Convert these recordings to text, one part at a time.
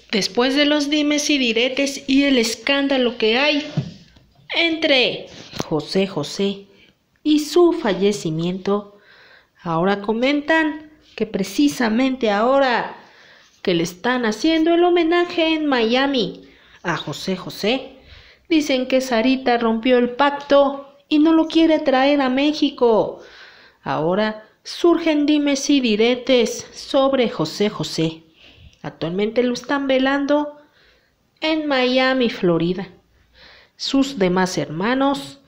Después de los dimes y diretes y el escándalo que hay entre José José y su fallecimiento, ahora comentan que precisamente ahora que le están haciendo el homenaje en Miami a José José, dicen que Sarita rompió el pacto y no lo quiere traer a México. Ahora surgen dimes y diretes sobre José José. Actualmente lo están velando en Miami, Florida. Sus demás hermanos,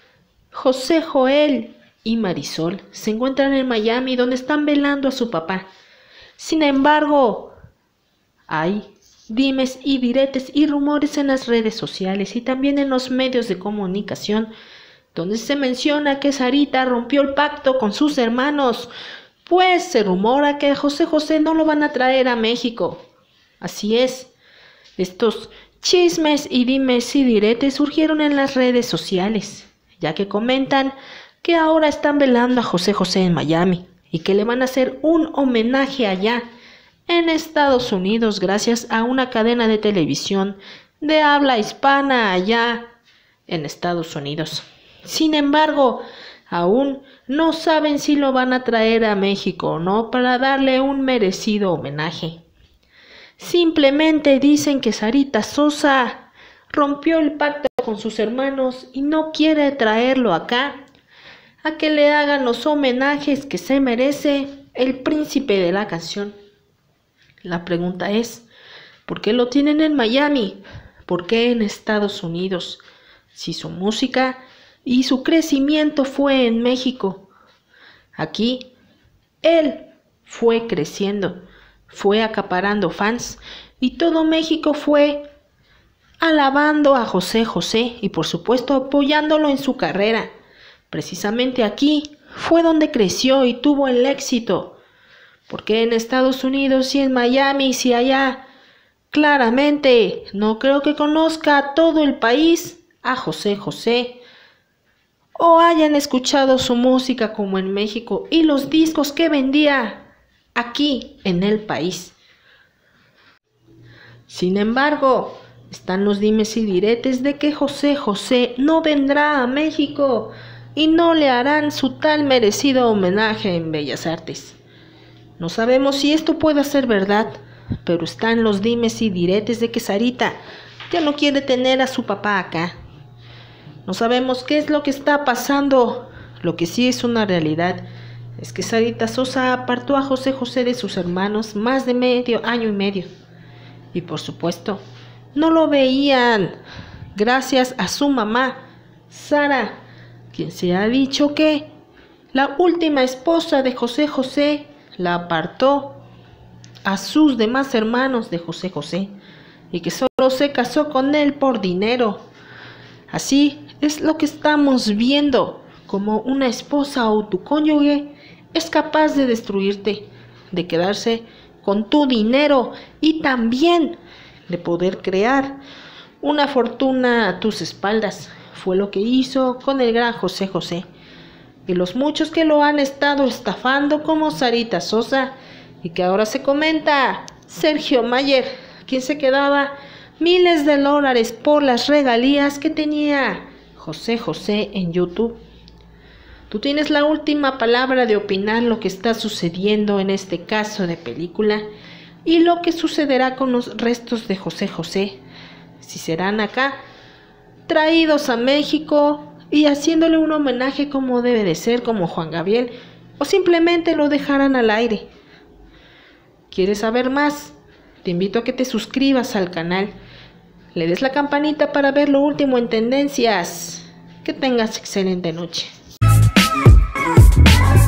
José Joel y Marisol, se encuentran en Miami, donde están velando a su papá. Sin embargo, hay dimes y diretes y rumores en las redes sociales y también en los medios de comunicación, donde se menciona que Sarita rompió el pacto con sus hermanos, pues se rumora que José José no lo van a traer a México. Así es, estos chismes y dimes y diretes surgieron en las redes sociales, ya que comentan que ahora están velando a José José en Miami y que le van a hacer un homenaje allá en Estados Unidos gracias a una cadena de televisión de habla hispana allá en Estados Unidos. Sin embargo, aún no saben si lo van a traer a México o no para darle un merecido homenaje. Simplemente dicen que Sarita Sosa rompió el pacto con sus hermanos y no quiere traerlo acá a que le hagan los homenajes que se merece el príncipe de la canción. La pregunta es, ¿por qué lo tienen en Miami? ¿Por qué en Estados Unidos? Si su música y su crecimiento fue en México. Aquí, él fue creciendo, fue acaparando fans y todo México fue alabando a José José y por supuesto apoyándolo en su carrera. Precisamente aquí fue donde creció y tuvo el éxito. Porque en Estados Unidos y en Miami, si allá, claramente no creo que conozca a todo el país a José José, o hayan escuchado su música como en México y los discos que vendía aquí en el país. Sin embargo, están los dimes y diretes de que José José no vendrá a México y no le harán su tal merecido homenaje en Bellas Artes. No sabemos si esto pueda ser verdad, pero están los dimes y diretes de que Sarita ya no quiere tener a su papá acá. No sabemos qué es lo que está pasando. Lo que sí es una realidad es que Sarita Sosa apartó a José José de sus hermanos más de año y medio. Y por supuesto, no lo veían gracias a su mamá, Sara, quien se ha dicho que la última esposa de José José la apartó a sus demás hermanos de José José y que solo se casó con él por dinero. Así es lo que estamos viendo, como una esposa o tu cónyuge es capaz de destruirte, de quedarse con tu dinero y también de poder crear una fortuna a tus espaldas. Fue lo que hizo con el gran José José y los muchos que lo han estado estafando como Sarita Sosa y que ahora se comenta Sergio Mayer, quien se quedaba miles de dólares por las regalías que tenía José José en YouTube. Tú tienes la última palabra de opinar lo que está sucediendo en este caso de película y lo que sucederá con los restos de José José, si serán acá traídos a México y haciéndole un homenaje como debe de ser, como Juan Gabriel, o simplemente lo dejarán al aire. ¿Quieres saber más? Te invito a que te suscribas al canal, le des la campanita para ver lo último en tendencias. Que tengas excelente noche.